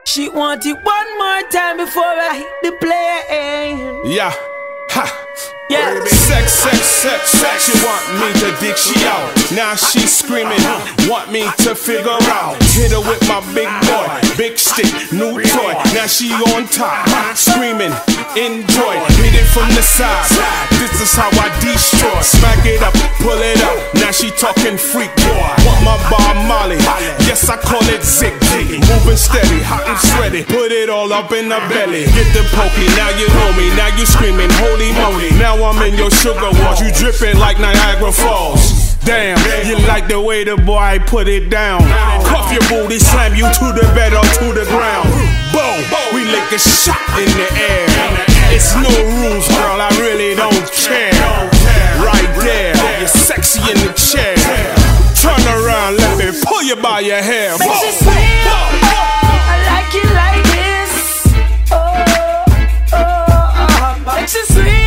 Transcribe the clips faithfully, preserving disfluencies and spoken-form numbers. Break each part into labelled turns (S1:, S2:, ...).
S1: She want it one more time before I hit the plane.
S2: Yeah, ha.
S1: Yeah.
S2: Sex, sex, sex, sex. She want me to dick she out. Now she screaming, want me to figure out. Hit her with my big boy, big stick, new toy. Now she on top, screaming, enjoy. Hit it from the side. This is how I destroy. Smack it up, pull it up. Now she talking freak boy. Want my bar Molly? Yes, I call it zig zig. Moving steady, hot and sweaty. Put it all up in the belly. Get the pokey, now you know me. Now you screaming, holy moly. Now I'm in your sugar walls. You dripping like Niagara Falls. Damn, you like the way the boy put it down. Cuff your booty, slam you to the bed or to the ground. Boom, we lick a shot in the air. It's no rules, girl, I really don't care. Right there, you're sexy in the chair. Turn around, let me pull you by your hair.
S1: Make you scream, I like it like this. Oh, oh, oh. Make you scream.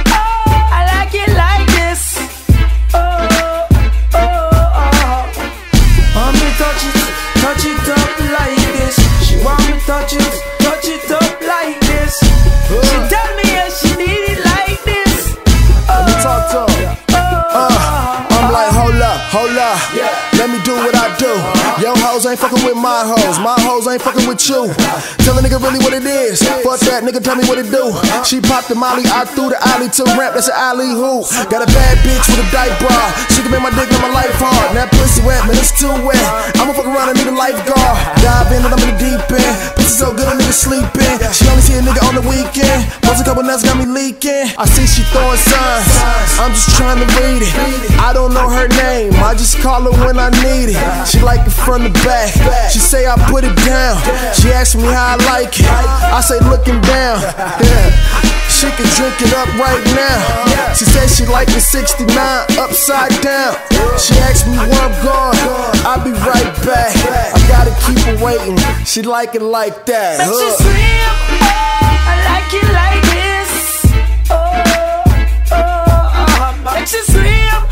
S1: Touch it, touch it up like this. Uh. She tell me yeah, she need it like this. Oh,
S3: let me talk to her.
S1: Oh,
S3: uh, I'm like, hold up, hold up. Yeah. Let me do what I do. Yo hoes ain't fucking with my hoes. My hoes ain't fucking with you. Tell a nigga really what it is. Fuck that nigga, tell me what it do. She popped the molly, I threw the alley to ramp. That's an alley hoop. Got a bad bitch with a dyke bra. She can make my dick make my life hard. That pussy wet, man, it's too wet. I'ma fuck around and need a lifeguard. Dive in and I'm in the deep end. Pussy so good a nigga sleeping. She only see a nigga on the weekend. Once a couple nuts got me leaking. I see she throwing signs. I'm just trying to read it. I don't know her name. I just call her when I need it. She like it from the back. She say I put it down. She asked me how I like it. I say looking down. Yeah. She can drink it up right now. She said she like it sixty-nine upside down. She asked me where I'm going. I'll be right back. I gotta keep her waiting. She like it like that.
S1: Make you scream, oh, I like it like this. Oh, oh, oh. Make you scream.